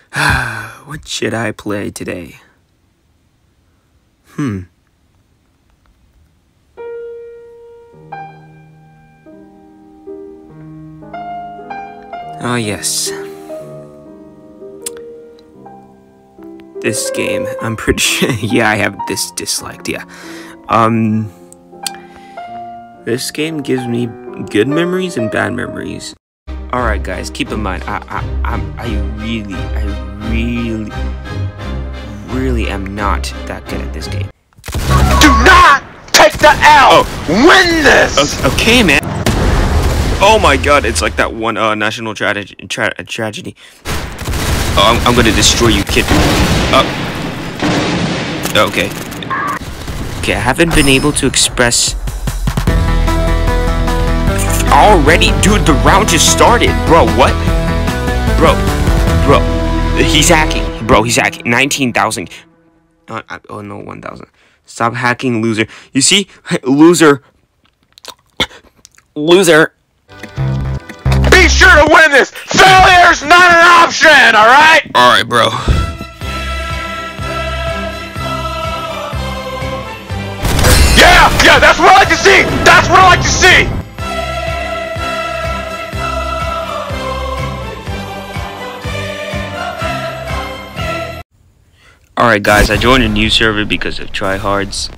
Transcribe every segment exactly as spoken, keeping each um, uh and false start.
What should I play today? Hmm. Oh, yes. This game, I'm pretty sure, yeah, I have this disliked, yeah. Um, this game gives me good memories and bad memories. Alright guys, keep in mind, I, I, I'm, I really, I really, really am not that good at this game. Do not take the L! Oh. Win this! Okay, man. Oh my god, it's like that one uh, national tragedy. Tra tragedy. Oh, I'm, I'm gonna destroy you, kid. Oh. Okay. Okay, I haven't been able to express... Already? Dude, the round just started. Bro, what? Bro. Bro. He's hacking. Bro, he's hacking. nineteen thousand. Oh, oh, no, one thousand. Stop hacking, loser. You see? Loser. Loser. Be sure to win this! Failure's not an option, alright? Alright, bro. Yeah! Yeah, that's what I like to see! That's what I like to see! Alright guys, I joined a new server because of tryhards.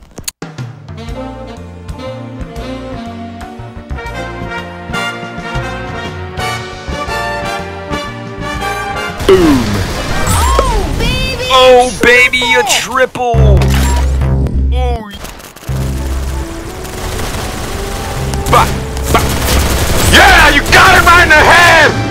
Boom! Oh baby! Oh baby, a triple! Oh! Bah, bah. Yeah, you got him right in the head!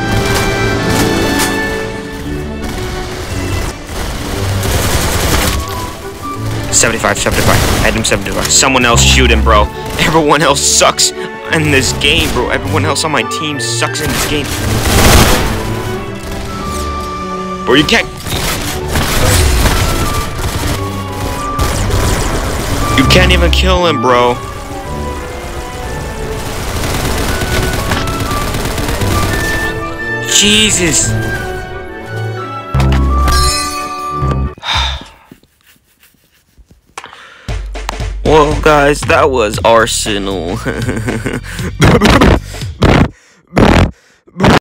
seventy-five, seventy-five. I had him seventy-five. Someone else shoot him, bro. Everyone else sucks in this game, bro. Everyone else on my team sucks in this game. Bro, you can't... You can't even kill him, bro. Jesus. Well, guys, that was Arsenal.